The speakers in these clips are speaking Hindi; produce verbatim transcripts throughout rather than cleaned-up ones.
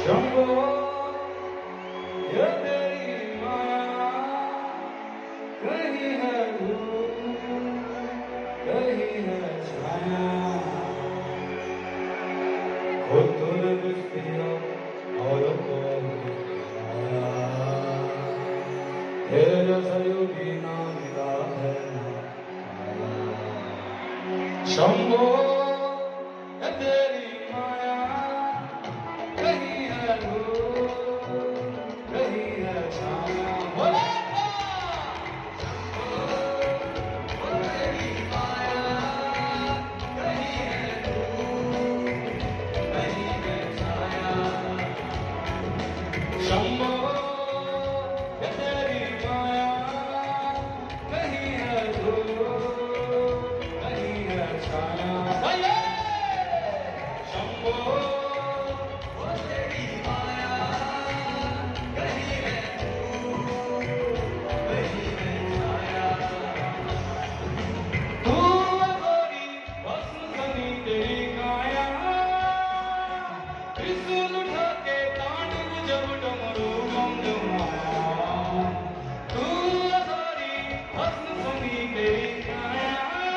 शंभो ये तेरी माया कहीं है धूप कहीं है छाया खुद तूने कुछ दिया और कौन दिया तेरे जैसा योगी ना मिला है शंभो ये तेरी माया कहीं है धूप कहीं है छाया बोले शंभो ये तेरी माया कहीं है धूप कहीं है छाया बोले शंभो ये तेरी माया कहीं है धूप कहीं है छाया तू गोरी भस्म सनी तेरी काया त्रिशूल उठा के तांडव जब डमरू बम डमाया तू गोरी भस्म सनी तेरी काया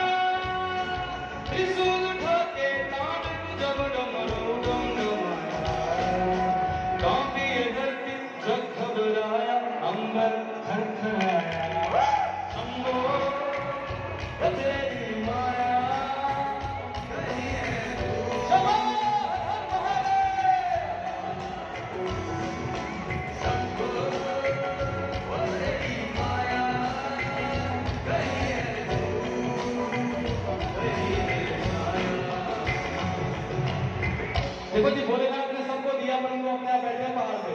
त्रिशूल उठा के तांडव जब डमरू बम डमाया कांपी ये धरती जग घबराया अंबर थरथराया शंभो ये तेरी माया कहीं है धूप शंभो देखो जी भोलेनाथ ने सबको दिया पर वो अपने आप बैठे पहाड़ पे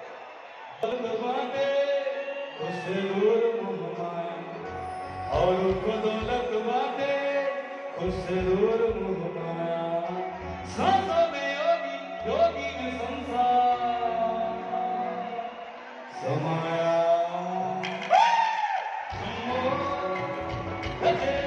बाते उससे दूर मुँह माया और उनको दौलत बाते उससे दूर मुँह माया सांसों में योगी योगी में संसार समाया शंभो